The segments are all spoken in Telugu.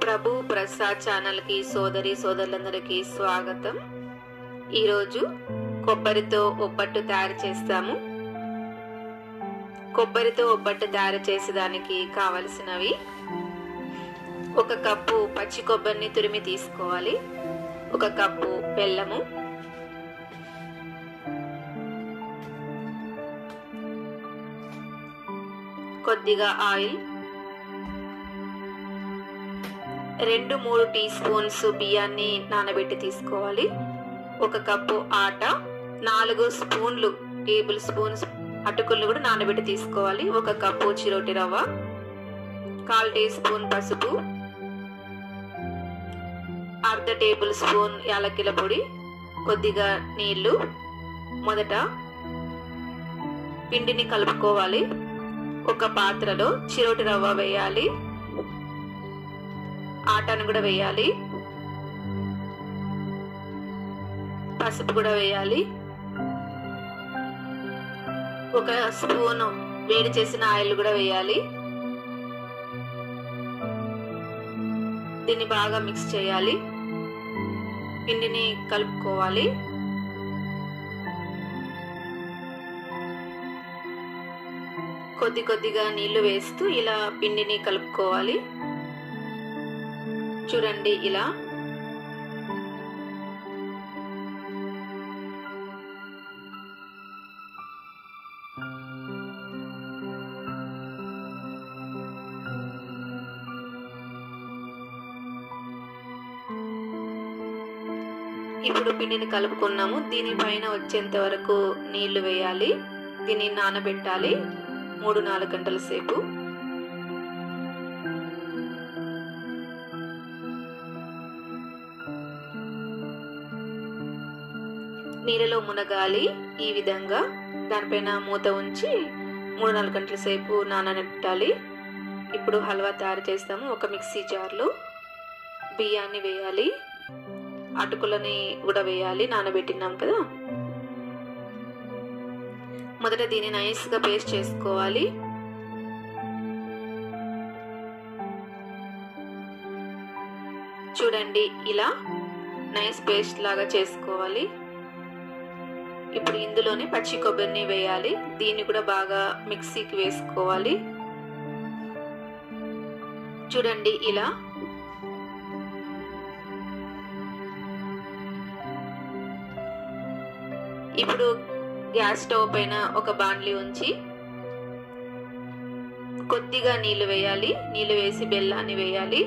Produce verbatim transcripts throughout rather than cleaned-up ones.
ప్రభు ప్రసాద్ ఛానల్ కి సోదరి సోదరులందరికీ స్వాగతం। ఈ రోజు కొబ్బరితో ఒబ్బట్టు తయారు చేస్తాము। కొబ్బరితో ఒబ్బట్టు తయారు చేసేదానికి కావలసినవి ఒక కప్పు పచ్చి కొబ్బరిని తురిమి తీసుకోవాలి, ఒక కప్పు బెల్లము, కొద్దిగా ఆయిల్, రెండు మూడు టీ స్పూన్స్ బియ్యాన్ని నానబెట్టి తీసుకోవాలి, ఒక కప్పు ఆట, నాలుగు స్పూన్లు టేబుల్ స్పూన్స్ అటుకులు కూడా నానబెట్టి తీసుకోవాలి, ఒక కప్పు చిరోటి రవ్వ, కాల్ టీ స్పూన్ పసుపు, అర్ధ టేబుల్ స్పూన్ యాలక్కిల పొడి, కొద్దిగా నీళ్లు। మొదట పిండిని కలుపుకోవాలి। ఒక పాత్రలో చిరోటి రవ్వ వేయాలి, ఆటను కూడా వేయాలి, పసుపు కూడా వేయాలి, ఒక స్పూన్ వేడి చేసిన ఆయిల్ కూడా వేయాలి। దీన్ని బాగా మిక్స్ చేయాలి, పిండిని కలుపుకోవాలి। కొద్ది కొద్దిగా నీళ్లు వేస్తూ ఇలా పిండిని కలుపుకోవాలి। చూడండి ఇలా ఇప్పుడు పిండిని కలుపుకున్నాము। దీనిపైన వచ్చేంత వరకు నీళ్లు వేయాలి, దీన్ని నానబెట్టాలి మూడు నాలుగు గంటల సేపు। నీళ్ళలో మునగాలి ఈ విధంగా, దానిపైన మూత ఉంచి మూడు నాలుగు గంటల సేపు నానబెట్టాలి। ఇప్పుడు హల్వా తయారు చేస్తాము। ఒక మిక్సీ జార్లో బియ్యాన్ని వేయాలి, అటుకులని కూడా వేయాలి, నానబెట్టినాం కదా। మొదట దీన్ని నైస్గా పేస్ట్ చేసుకోవాలి। చూడండి ఇలా నైస్ పేస్ట్ లాగా చేసుకోవాలి। ఇప్పుడు ఇందులోనే పచ్చి కొబ్బరిని వేయాలి, దీన్ని కూడా బాగా మిక్సీకి వేసుకోవాలి। చూడండి ఇలా ఇప్పుడు గ్యాస్ స్టవ్ పైన ఒక బాండ్లీ ఉంచి కొద్దిగా నీళ్లు వేయాలి, నీళ్లు వేసి బెల్లాన్ని వేయాలి,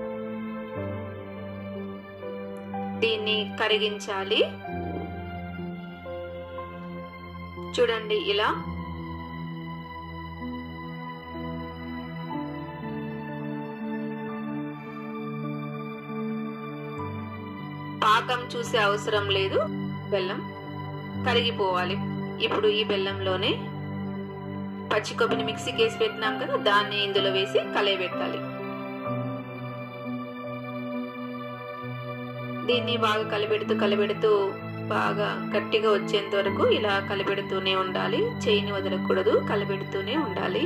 దీన్ని కరిగించాలి। చూడండి ఇలా పాకం చూసే అవసరం లేదు, బెల్లం కరిగిపోవాలి। ఇప్పుడు ఈ బెల్లంలోనే పచ్చి కొబ్బరిని మిక్సీకి వేసి పెట్టినాం కదా, దాన్ని ఇందులో వేసి కలయబెట్టాలి। దీన్ని బాగా కలిపెడుతూ కలిపెడుతూ బాగా గట్టిగా వచ్చేంత వరకు ఇలా కలిపెడుతూనే ఉండాలి, చేయిని వదలకూడదు, కలిపెడుతూనే ఉండాలి।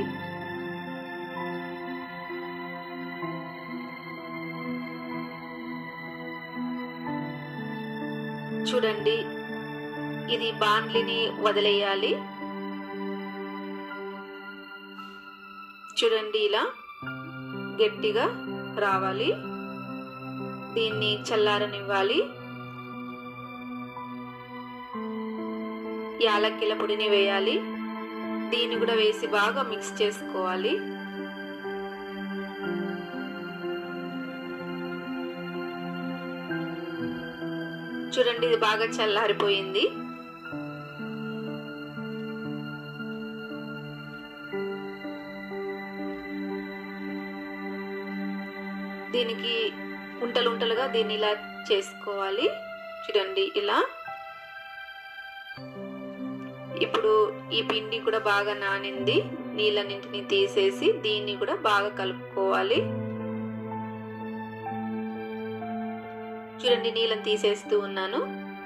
చూడండి ఇది బాండ్లిని వదిలేయాలి। చూడండి ఇలా గట్టిగా రావాలి, దీన్ని చల్లారనివ్వాలి। యాలక్కిల పొడిని వేయాలి, దీన్ని కూడా వేసి బాగా మిక్స్ చేసుకోవాలి। చూడండి ఇది బాగా చల్లారిపోయింది। దీనికి ఉంటలు ఉంటలుగా దీన్ని ఇలా చేసుకోవాలి। చూడండి ఇలా ఇప్పుడు ఈ పిండి కూడా బాగా నానింది, నీళ్ళన్నింటినీ తీసేసి దీన్ని కూడా బాగా కలుపుకోవాలి। చూడండి నీళ్ళని తీసేస్తూ ఉన్నాను,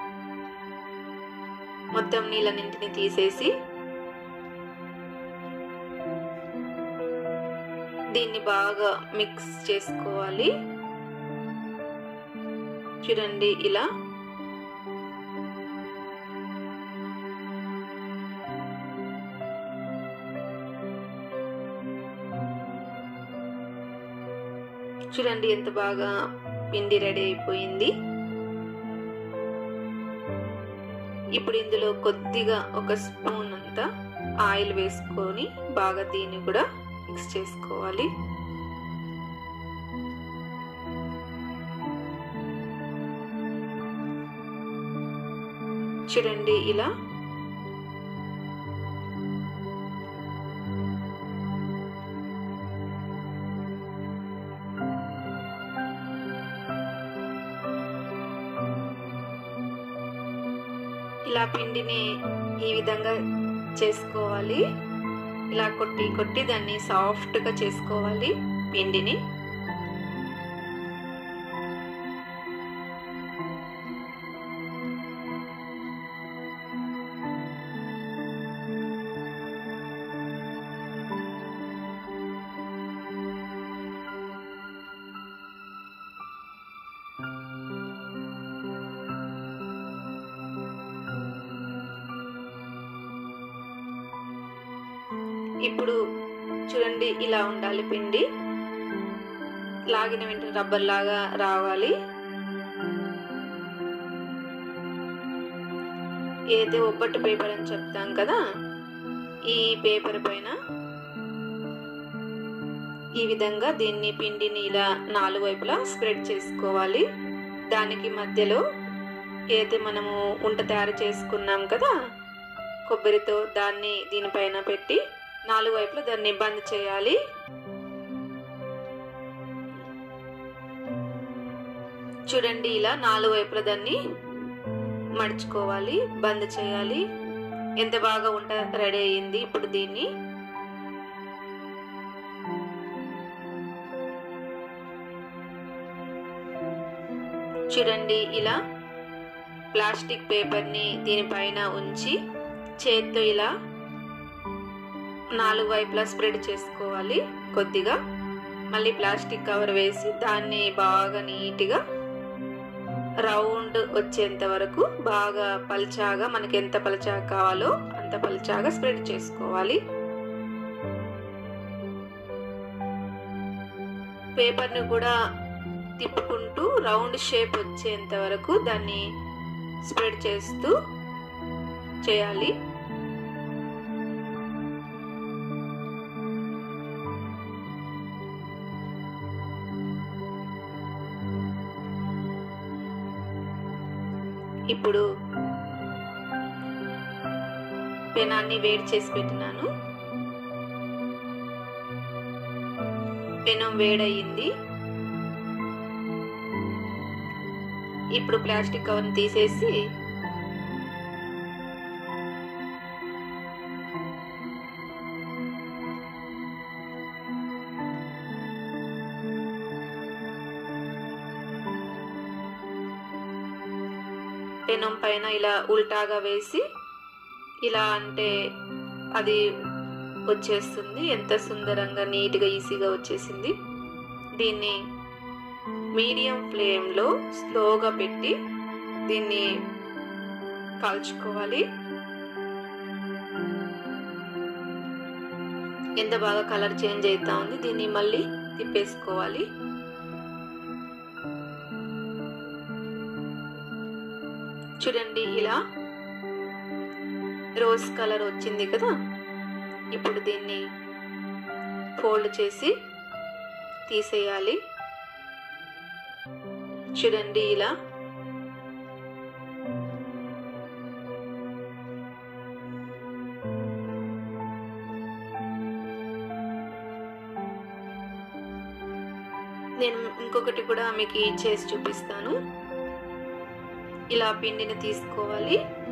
మొత్తం నీళ్ళన్నింటినీ తీసేసి దీన్ని బాగా మిక్స్ చేసుకోవాలి। చూడండి ఇలా చూడండి ఎంత బాగా పిండి రెడీ అయిపోయింది. ఇప్పుడు ఇందులో కొద్దిగా ఒక స్పూన్ అంతా ఆయిల్ వేసుకొని బాగా దీన్ని కూడా మిక్స్ చేసుకోవాలి. చూడండి ఇలా ఇలా పిండిని ఈ విధంగా చేసుకోవాలి. ఇలా కొట్టి కొట్టి దాన్ని సాఫ్ట్గా చేసుకోవాలి పిండిని. ఇప్పుడు చూడండి ఇలా ఉండాలి పిండి. లాగిన వెంటనే రబ్బర్ లాగా రావాలి. ఏదైతే ఒబ్బట్టు పేపర్ అని చెప్తాం కదా, ఈ పేపర్ పైన ఈ విధంగా దీన్ని పిండిని ఇలా నాలుగు వైపులా స్ప్రెడ్ చేసుకోవాలి. దానికి మధ్యలో ఏదైతే మనము ఉంట తయారు చేసుకున్నాం కదా కొబ్బరితో, దాన్ని దీనిపైన పెట్టి నాలుగు వైపులా దాన్ని బంద్ చేయాలి. చూడండి ఇలా నాలుగు వైపులా దాన్ని మడుచుకోవాలి, బంద్ చేయాలి. ఎంత బాగా ఉంట రెడీ అయ్యింది. ఇప్పుడు దీన్ని చూడండి ఇలా ప్లాస్టిక్ పేపర్ని దీనిపైన ఉంచి చేత్తో ఇలా నాలుగు వైపులా స్ప్రెడ్ చేసుకోవాలి కొద్దిగా. మళ్ళీ ప్లాస్టిక్ కవర్ వేసి దాన్ని బాగా నీట్గా రౌండ్ వచ్చేంత వరకు బాగా పల్చాగా, మనకి ఎంత పల్చాగా కావాలో అంత పల్చాగా స్ప్రెడ్ చేసుకోవాలి. పేపర్ని కూడా తిప్పుకుంటూ రౌండ్ షేప్ వచ్చేంత వరకు దాన్ని స్ప్రెడ్ చేస్తూ చేయాలి. ఇప్పుడు పెనాన్ని వేడి చేసి పెట్టినాను. పెనం వేడయింది. ఇప్పుడు ప్లాస్టిక్ కవర్ని తీసేసి పెనం పైన ఇలా ఉల్టాగా వేసి ఇలా అంటే అది వచ్చేస్తుంది. ఎంత సుందరంగా నీట్గా ఈజీగా వచ్చేసింది. దీన్ని మీడియం ఫ్లేమ్లో స్లోగా పెట్టి దీన్ని కాల్చుకోవాలి. ఎంత బాగా కలర్ చేంజ్ అవుతా ఉంది. దీన్ని మళ్ళీ తిప్పేసుకోవాలి. చూడండి ఇలా రోజ్ కలర్ వచ్చింది కదా. ఇప్పుడు దీన్ని ఫోల్డ్ చేసి తీసేయాలి. చూడండి ఇలా నేను ఇంకొకటి కూడా మీకు చేసి చూపిస్తాను. ఇలా పిండిని తీసుకోవాలి.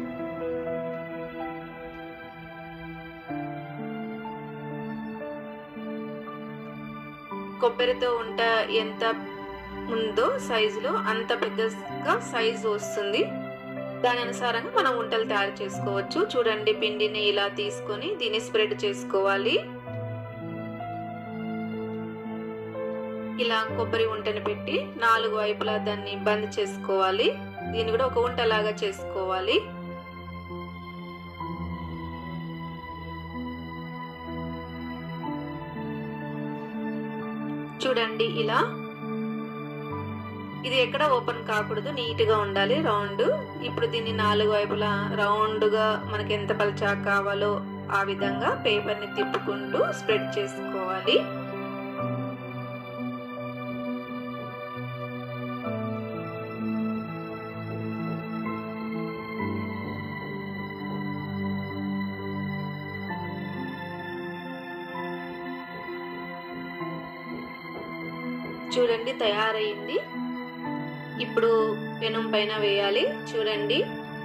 కొబ్బరితో ఉంట ఎంత ఉందో సైజులో అంత పెద్దగా సైజు వస్తుంది. దాని అనుసారంగా మనం వంటలు తయారు చేసుకోవచ్చు. చూడండి పిండిని ఇలా తీసుకొని దీన్ని స్ప్రెడ్ చేసుకోవాలి. ఇలా కొబ్బరి ఉంటని పెట్టి నాలుగు వైపులా దాన్ని బంద్ చేసుకోవాలి. దీన్ని కూడా ఒక ఉంటలాగా చేసుకోవాలి. చూడండి ఇలా. ఇది ఎక్కడ ఓపెన్ కాకూడదు, నీట్ గా ఉండాలి రౌండ్. ఇప్పుడు దీన్ని నాలుగు వైపులా రౌండ్ గా మనకి ఎంత పల్చా కావాలో ఆ విధంగా పేపర్ ని తిప్పుకుంటూ స్ప్రెడ్ చేసుకోవాలి. చూడండి తయారైంది. ఇప్పుడు పెనం పైన వేయాలి. చూడండి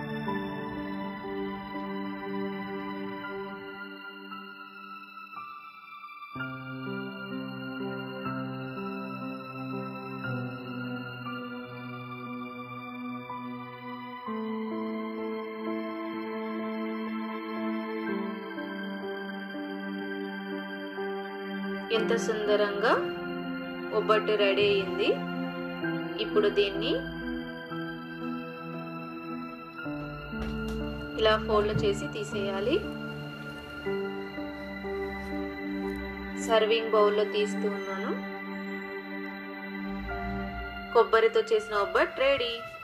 ఎంత సుందరంగా ఒబ్బట్టు రెడీ అయింది. ఇప్పుడు దీన్ని ఇలా ఫోల్డ్ చేసి తీసేయాలి. సర్వింగ్ బౌల్లో తీస్తూ ఉన్నాను. కొబ్బరితో చేసిన ఒబ్బట్టు రెడీ.